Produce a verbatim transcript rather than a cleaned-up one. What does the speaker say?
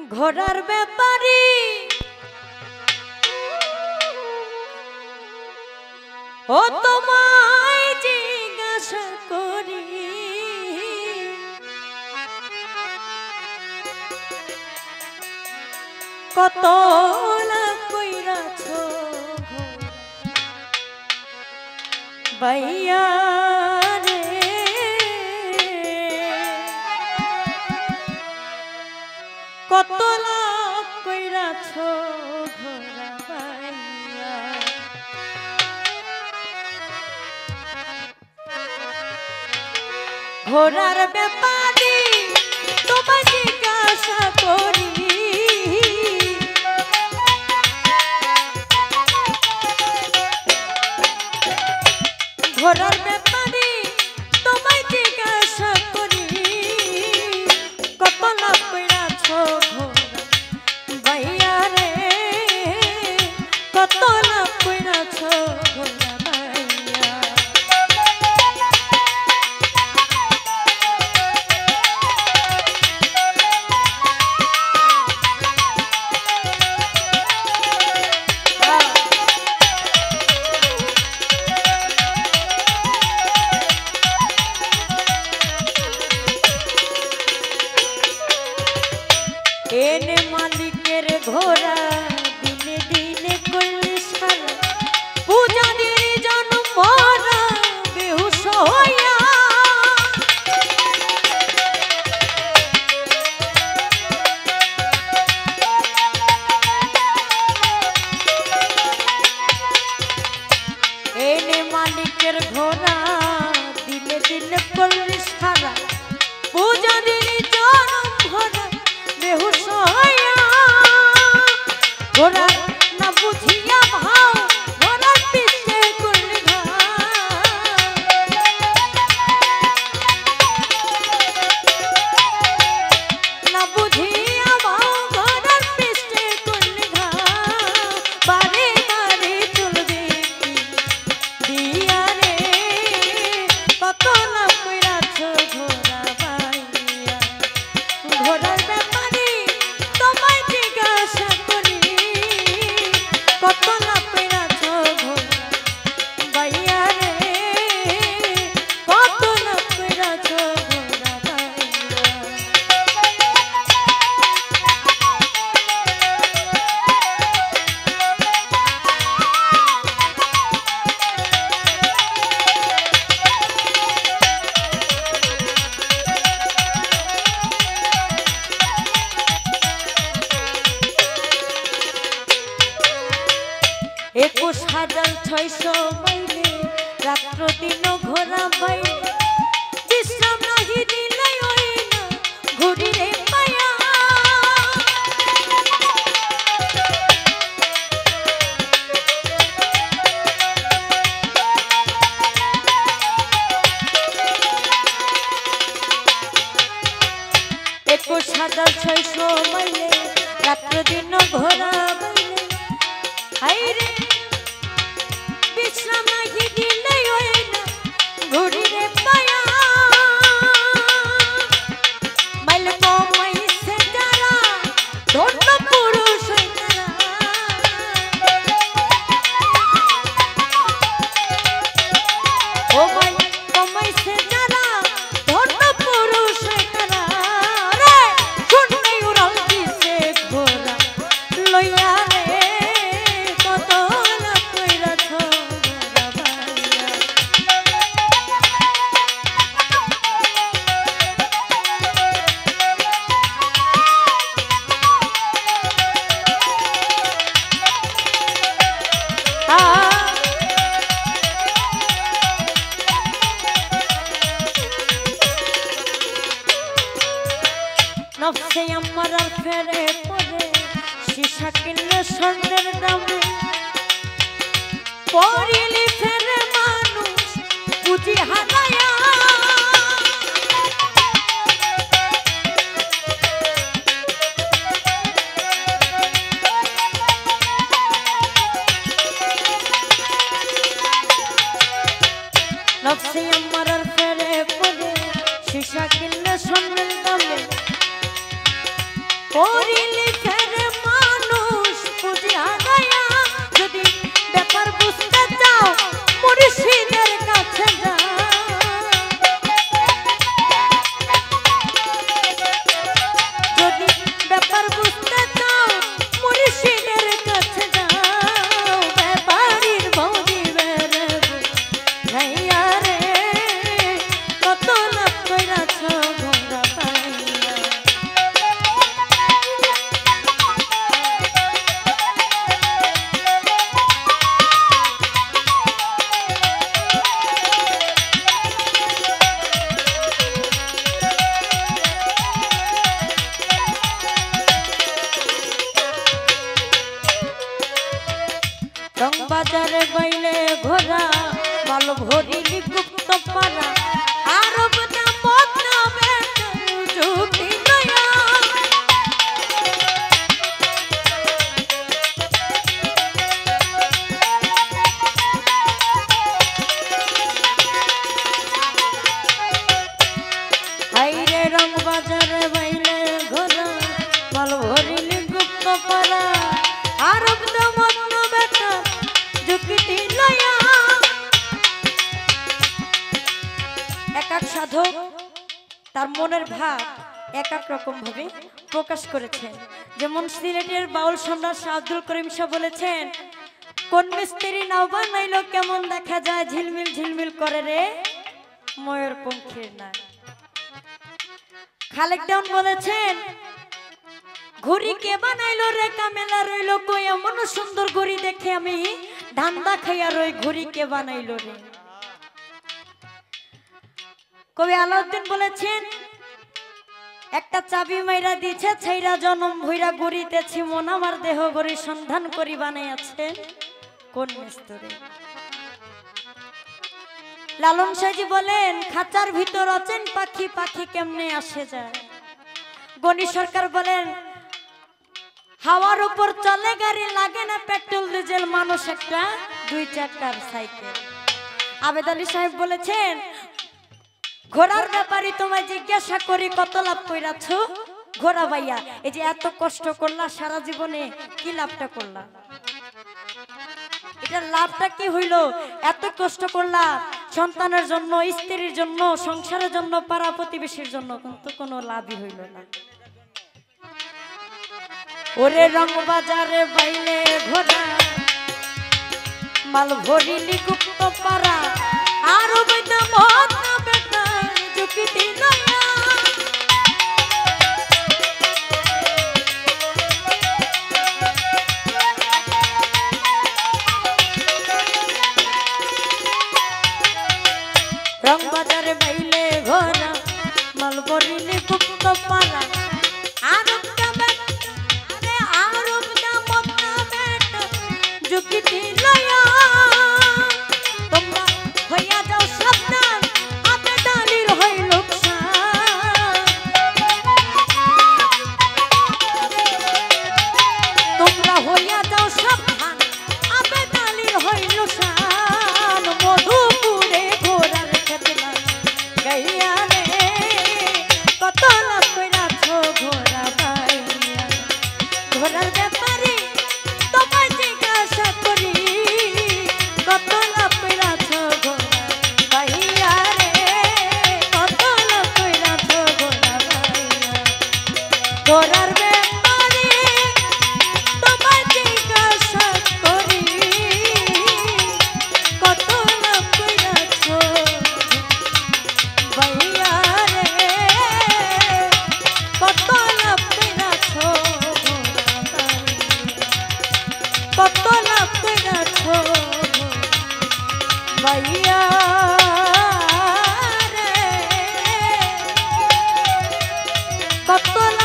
ঘোড়ার ব্যাপারে ও তোমায় জিজ্ঞাসা করি কত লাখ কইরাছ বাইয়া রে কত লাখ কইরাছ ঘোড়া বাইয়া ঘোড়ার ব্যাপারে তোমায় জিজ্ঞাসা করি ঘোড়ার ব্যাপারে তোমায় জিজ্ঞাসা করি কত লাভ কইরাছ ঘোড়া বাইয়া রে কত লাভ কইরাছ ঘোড়া বাইয়া एने मालिकेर घोड़ा दिने दिने करले सारा पूजा दिने जन्म भरा बेहुश होया एने मालिकेर घोड़ा दिने दिने करले सारा पूजा दिने जन्म भरा बेहुश होया घोड़ा ना बुझिया भाव घोड़ा पीछे कुल ना बुझिया भाव घोड़ा पीछे कुल बारे बारे चल देखी दिया रे कत ना कइराछ घोड़ा बाइया घोड़ार ব্যাপারে তোমায় জিজ্ঞাসা করি কত না কইরাছ ঘোড়া বাইয়া রে কত না কইরাছ ঘোড়া বাইয়া एकुश हजार छयश माइले रात्र दिन घोड़ा বাইলে विश्राम नहीं दिले ओइना घुरी रे पाया एकुश हजार छयश माइले रात्र दिन घोड़ा বাইলে हाय रे विश्राम नहीं दिले ओइना घुरी रे पाया माइल कमाई से जारा धन्य पुरुष तारा ओ माइल कमाई से जारा धन्य पुरुष तारा रे सुन नहीं उड़ल दिसे घोड़ा लइया रे कत लाख कइराछ घोड़ा বাইয়া नफसे আমার আর ফেরে পড়ে শিশা কিনলে স্বর্ণের দামে পড়িলি ফেরে মানুষ পুঁজি হারায়া नफसे আমার আর ফেরে পড়ে শিশা কিনলে স্বর্ণের দামে ও করিলে ফেরে মানুষ বুঝিয়া গায়া যদি ব্যাপার বুঝতে চাও মুর্শিদের কাছে যাও যদি ব্যাপার বুঝতে চাও মুর্শিদের কাছে যাও ব্যাপারীর বৌদি বেরে ভাইয়া রে কত লাভ কইরাছ ঘোড়া পাইয়া রং বাজারে বাইলে ঘোরা মাল ভরিলি গুপ্ত পারা আরব না বদনা বেতন যুক্তি নয়া হাইরে রং বাজারে বাইলে ঘোরা মাল ভরিলি গুপ্ত পারা আরব না বদনা বেতন যুক্তি নয়া এক এক সাধক তার মনের ভাব এক এক রকম ভাবে প্রকাশ করেছেন। যেমন সিলেটের বাউল সম্রাট শাহ আব্দুল করিম শাহ বলেছেন, কোন মিস্ত্রি নাও বানাইলো কেমন দেখা যায় ঝিলমিল ঝিলমিল করে রে ময়ূর পঙ্খের না। খালেক ডাউন বলেছেন, ঘড়ি কে বানাইলো রে কামেলা রইলো কই এমন সুন্দর ঘড়ি দেখে আমি ধান্দা খাইয়া রই ঘড়ি কে বানাইলো রে। কবি আলাউদ্দিন বলেছেন, একটা চাবি মাইরা দিছে ছাইরা জনম ভইরা গড়িতেছি মন আমার দেহ গড়ি সন্ধান করি বানাইয়াছেন কোন মিস্ত্রি। লালন সাজি বলেন, খাঁচার ভিতর অচেন পাখি পাখি কেমনে আসে যায়। গণি সরকার বলেন, হাওয়ার উপর চলে গাড়ি লাগে না পেট্রোল ডিজেল মানুষ একটা দুই চাকার সাইকেল। আবেদ আলী সাহেব বলেছেন, ঘোড়ার ব্যাপারে তোমায় জিজ্ঞাসা করি কত লাভ কইরাছ ঘোড়া ভাইয়া, এই যে এত কষ্ট করলা সারা জীবনে কি লাভটা করলা, এটার লাভটা কি হইল? এত কষ্ট করলা সন্তানের জন্য, স্ত্রীর জন্য, সংসারের জন্য, পাড়া প্রতিবেশীর জন্য, কিন্তু কোনো লাভই হইল না। ওরে রং বাজারে বাইলে ঘোড়া মাল ভরিলি গুপ্ত পাড়া আরো বইতা মত না বেটা যুক্তি নয়া। রং বাজারে বাইলে ঘোড়া মাল ভরিলি গুপ্ত পাড়া আরো যুক্তি লয়া। তোমরা হইয়া যাও সাবধান আবেদালির হই লোকসান, তোমরা হইয়া যাও সাবধান আবেদালির হই লোকসান। মধুপুরে ঘোড়ার খেতনা গাইয়া রে কত লাভ কইরাছ ঘোড়া বাইয়া। ঘোড়ার ব্যাপারে তোমায় জিজ্ঞাসা করি কত লাভ কইরাছ ঘোড়া বাইয়া রে, কত লাভ কইরাছ ঘোড়া বাইয়া। ঘোড়ার ব্যাপারে তোমায় জিজ্ঞাসা করি কত লাভ কইরাছ বাইয়া রে, কত লাভ কইরাছ কত লাভ কইরাছ ভাইয়া রে, কত লাভ